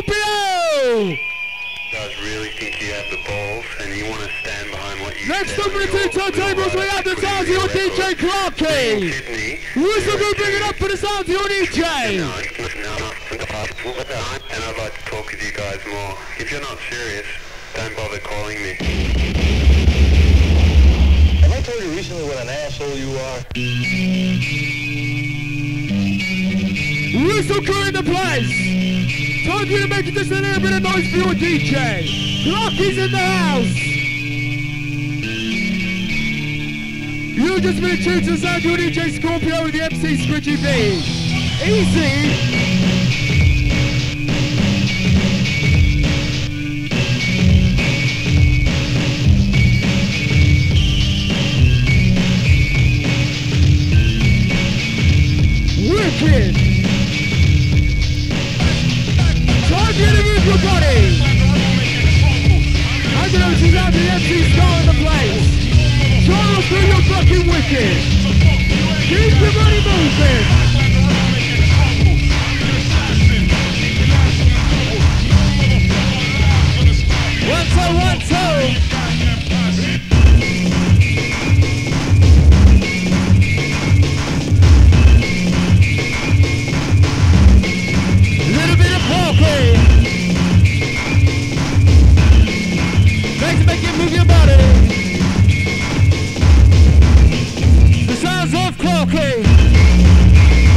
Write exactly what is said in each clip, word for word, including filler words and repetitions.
Scorpio! Guys really think you have the balls and you want to stand behind what you Next said up on with the two your turntables, we little have the equity sounds of your D J record. Clarky. Sydney, Whistle you're go bring it up for the sounds of your D J. No, no, no, and I'd like to talk with you guys more. If you're not serious, don't bother calling me. Have I told you recently what an asshole you are? Whistle crew in the place. Time for you to make just a little bit of noise for your D J. Clarky's in the house. You just been tuned to the sound of your D J Scorpio with the M C Squidgy B. Easy. Wicked! Time for you to move your body! I know she's out the M C star in the place! Charles, do your fucking wicked! Keep the body moving! One, two, one, two! Little bit of foreplay. Thanks to make you move your body. The sounds of Clarky.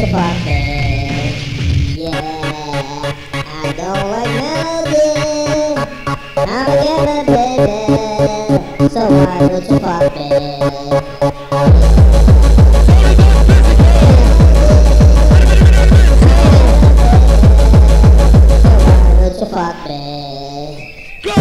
to fuck me. Yeah, I don't like melody. I'm a giver, baby. So why don't you fuck me? So fuck me. Go!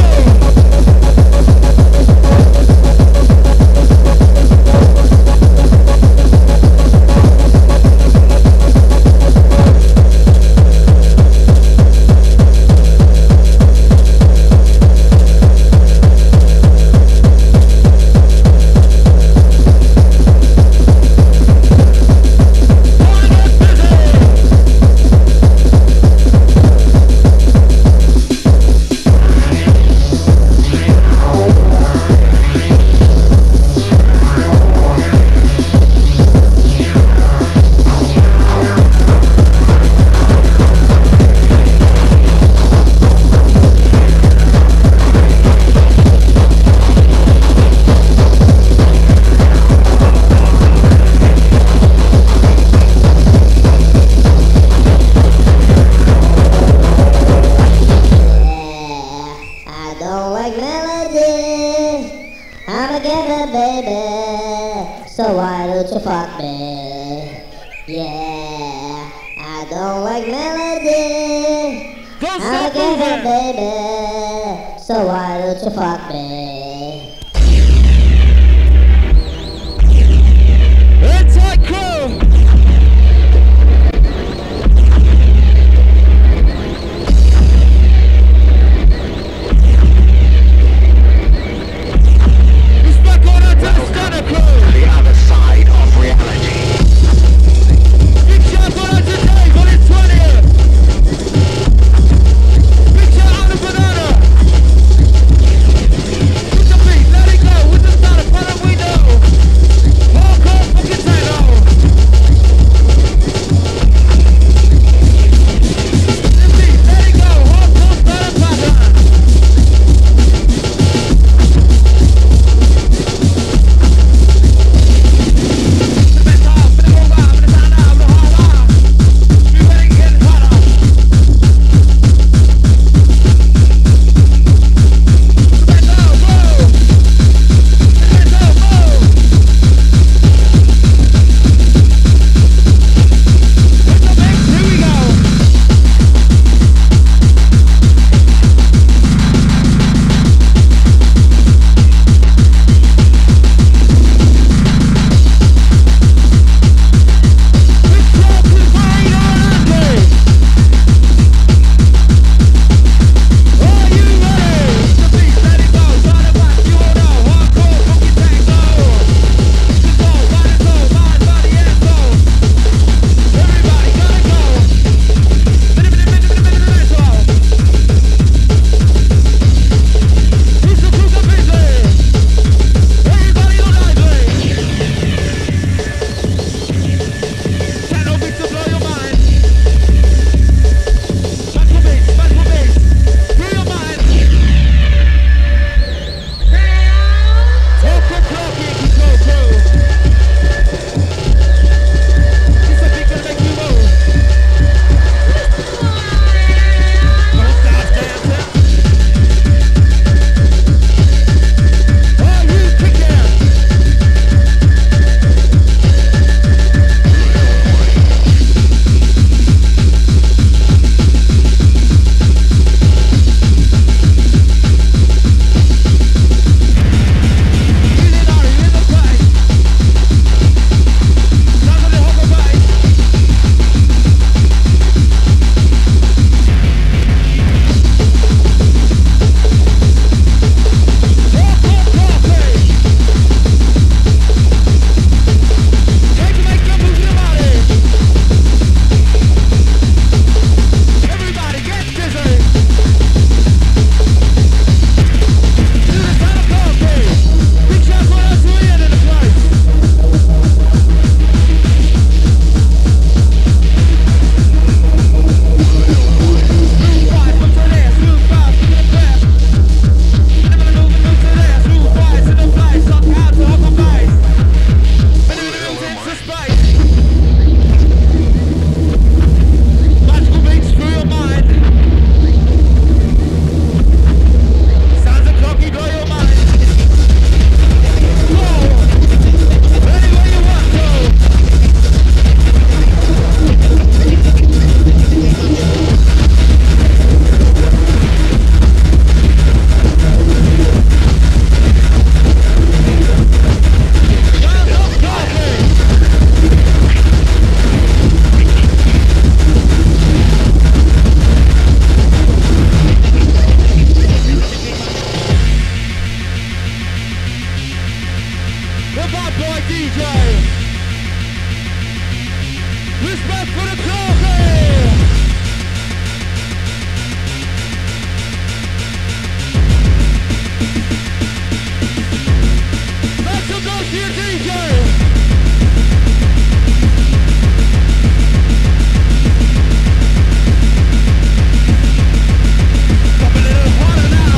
So why don't you fuck me? Yeah, I don't like melody. Don't I'm a stop giver, moving. baby. So why don't you fuck me? Anti-crew. the bad boy D J. Respect for the coffee. Make some noise to your D J. Stop a little harder now.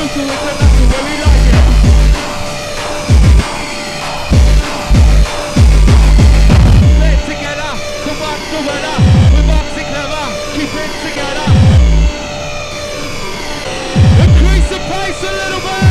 to international where we like it. Play it together, come on together, we're boxing clever, keep it together. Increase the pace a little bit.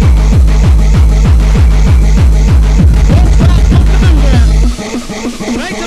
Make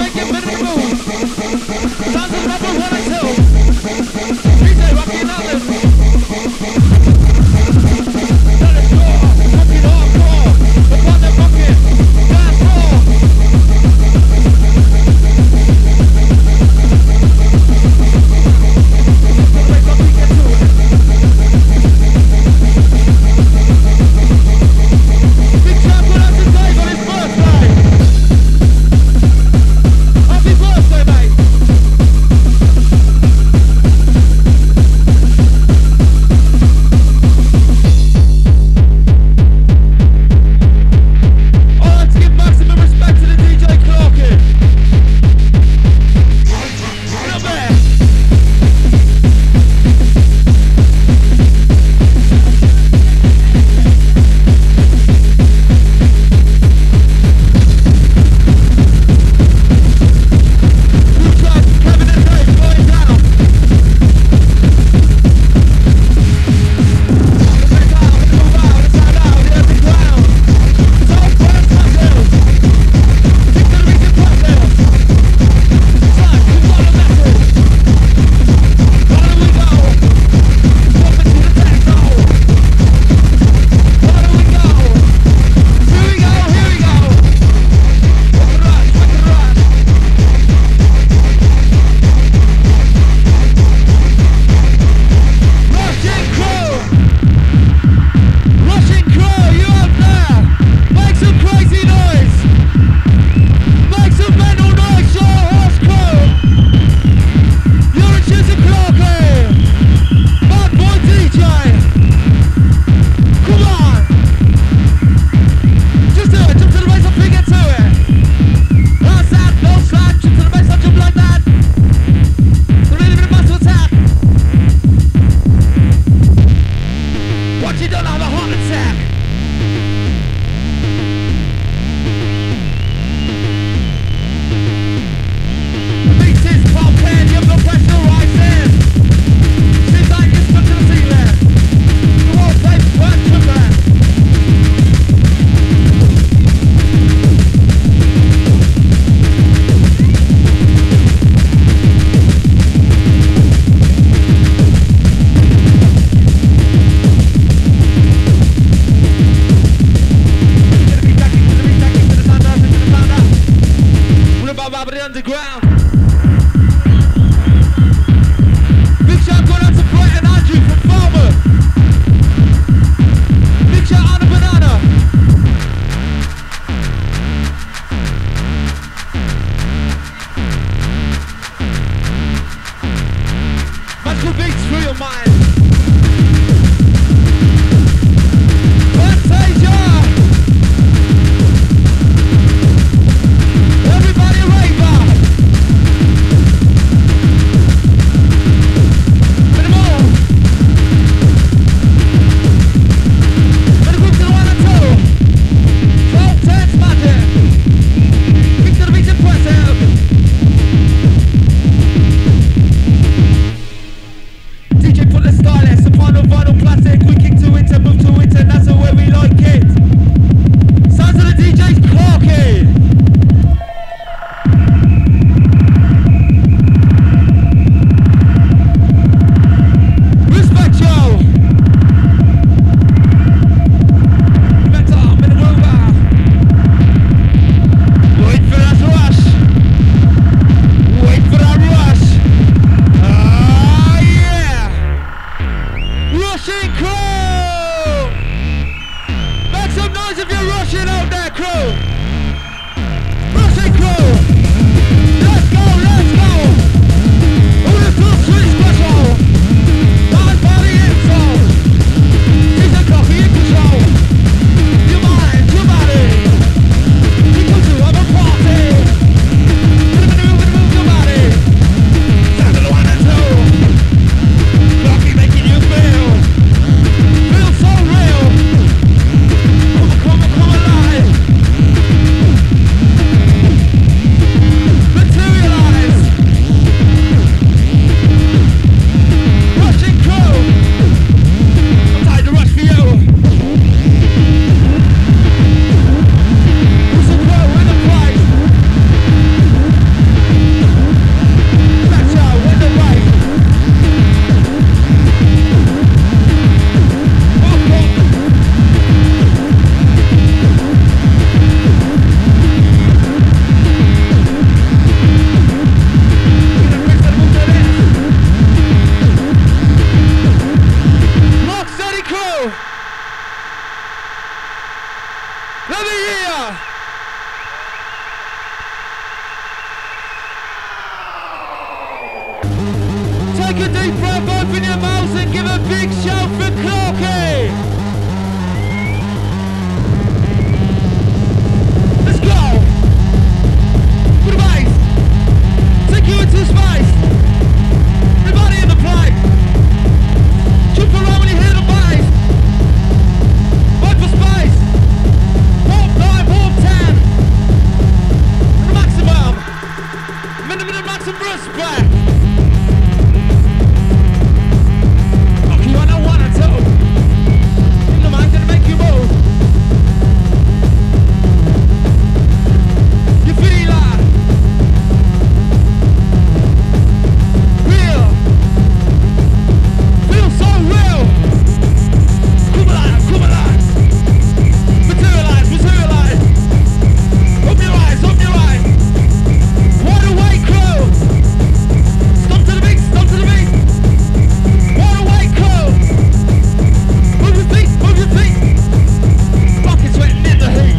Wonga. Take a deep breath, open your mouths and give a big shout for Clarky. Let's go. With the bass. Take you into space. Everybody in the plane. Jump around when you hear the bass. Fight for space. Warp nine, warp ten. And the maximum. Minimum and maximum respect. You wanna wanna too. In the mind gonna make you move. You feel like real. Feel so real. Come alive, come alive. Materialize, materialize. Open your eyes, open your eyes. Wide awake crew. Stomp to the beat, stomp to the beat. Wide awake crew. Move your feet, move your feet. Fucking sweating in the heat.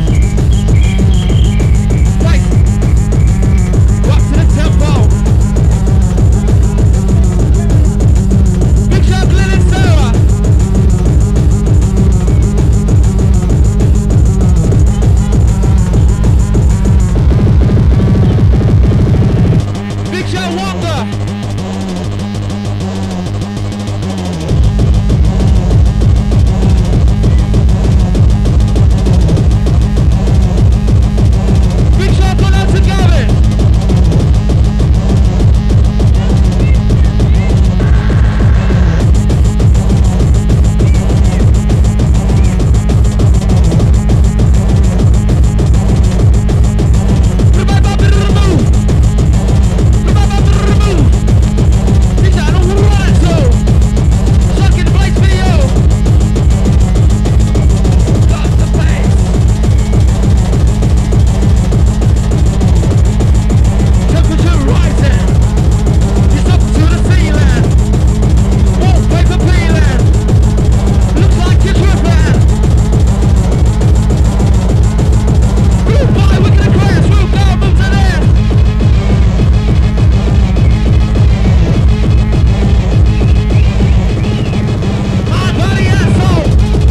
Right. Rock to the tempo. Big shout Glenn and Sarah. Big shout Wonga. Big shout going out to Gavin. Remember to remove. Remember to remove. Big shout I don't want to. Suck in the place for you. Got the pace. Temperature rising. It's up to the ceiling. Wallpaper peeling. Looks like you're tripping. Move by, we're gonna crash. Move down, move to there. Hard body asshole.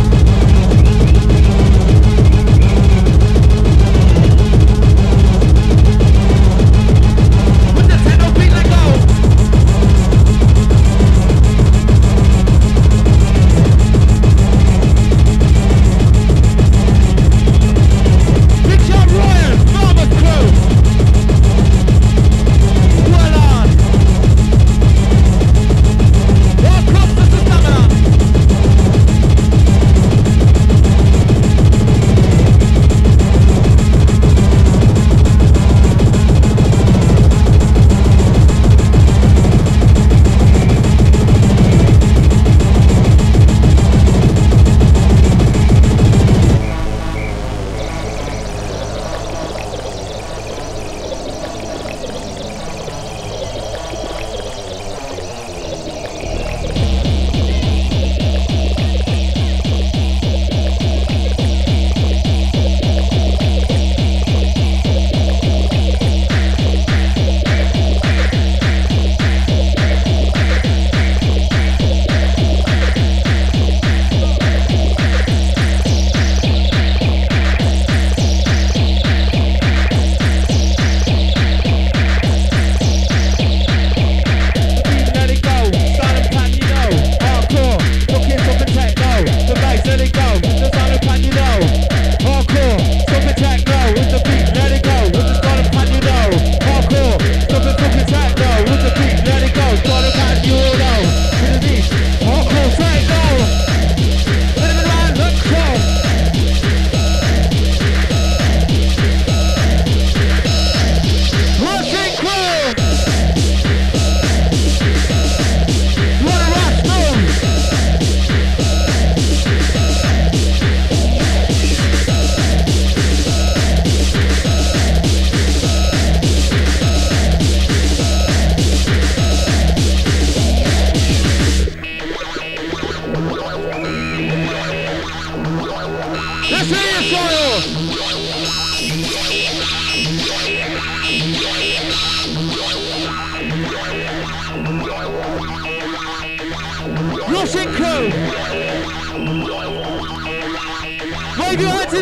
With the techno beat, let go. Big shot Ryan, Farmer crew. Well on. All cross the stamina. Let it go, silent pan, you know. Hardcore, fucking something techno. The bass, let it go, the silent pan, you know. Hardcore, something techno. With the beat, let it go, with the silent pan, you know. Hardcore, something fucking techno. With the beat, let it go, silent pan, you all know. With the beat, hardcore techno. Let it around, let's go. Rushing crew. You wanna rush, move.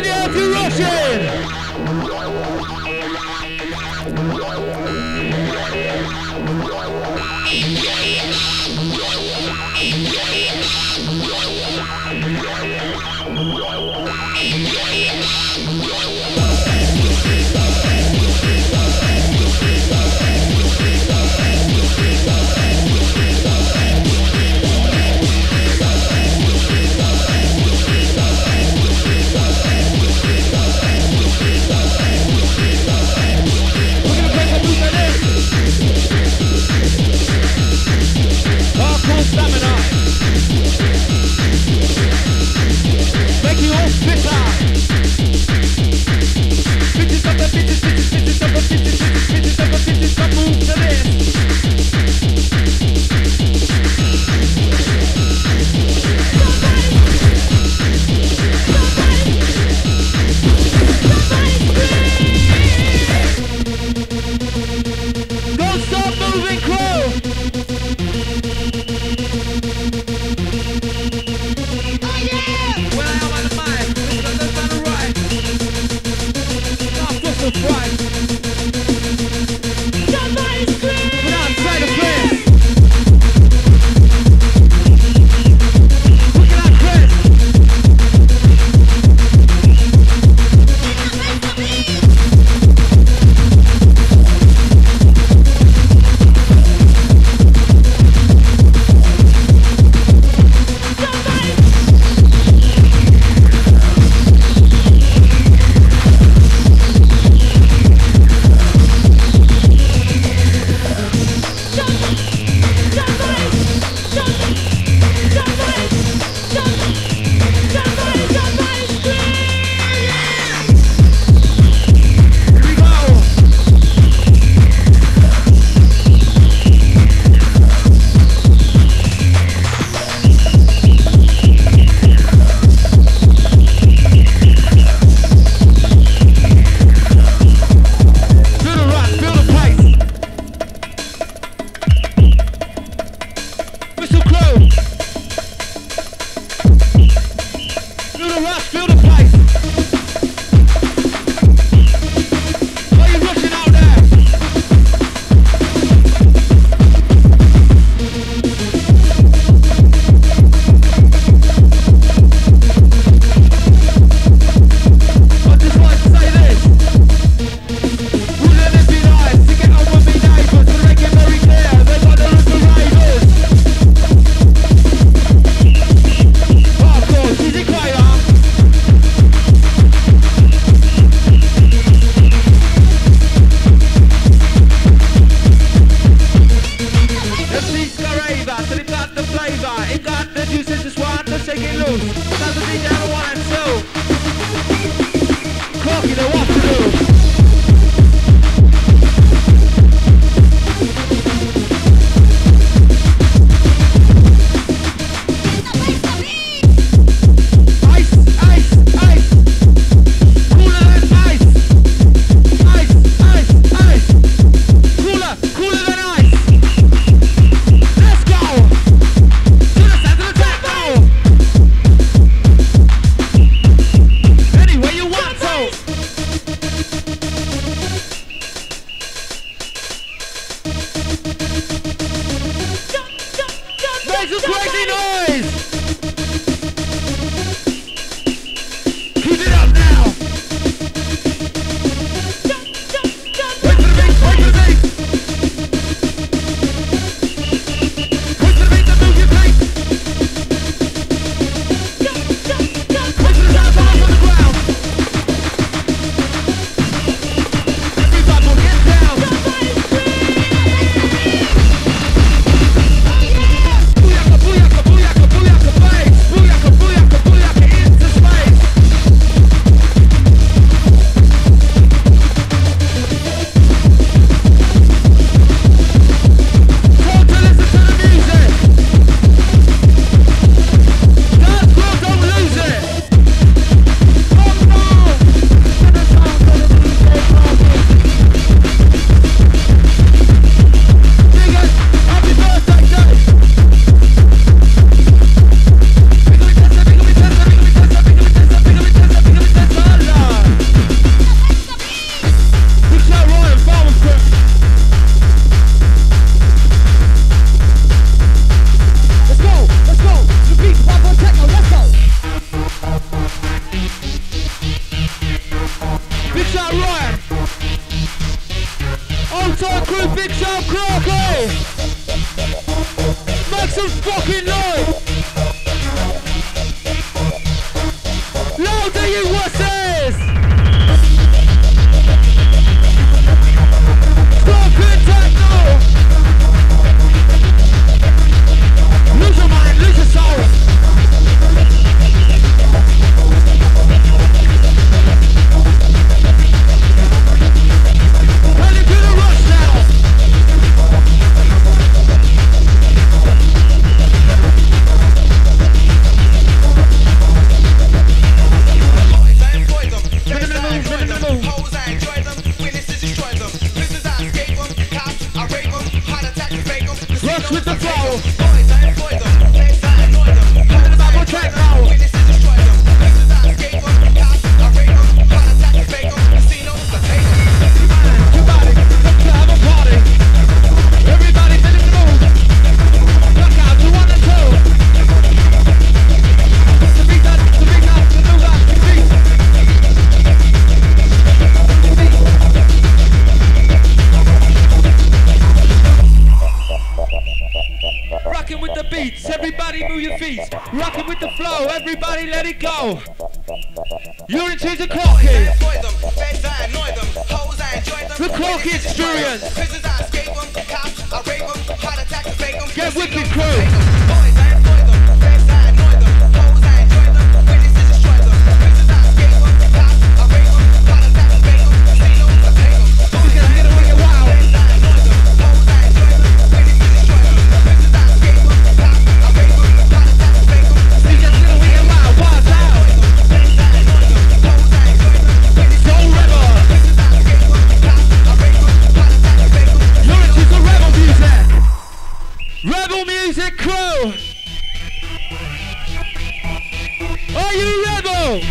in the air if you're rushing. Stamina. Make you all fitter. Bitches up the bitches, bitches, bitches up the bitches, bitches, bitches up the bitches, come move to this. Go start moving, crew. Right. Somebody scream! We're not trying to play. Look at that Chris! Suicide Crew, Big Show, Crocky! Make some fucking noise! Louder, you wusses! Stomping techno! Lose your mind, lose your soul! Ready to the rush now! Rush with the flow. Boys, I employ them. Yes, I annoy them. Talking about my track now. Witnesses destroy them. Places I escape them. Cops, I rape them. Heart attack and fake them. Casinos, I take them. Your body, let's have a party. Everybody's in the mood. Knock out to one and two. To beat that, to beat that, to do that, to beat. Rocking with the beats, everybody move your feet. Rocking with the flow, everybody let it go. You're into the Crocky. The Crocky experience. Get with the crew. Rebel Music Crew! Are you rebel?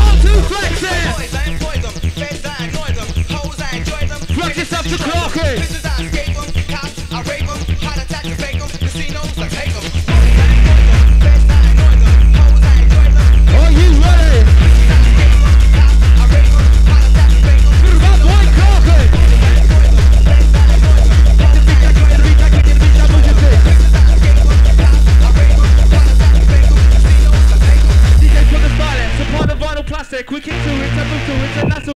Rock yourself to Crocky!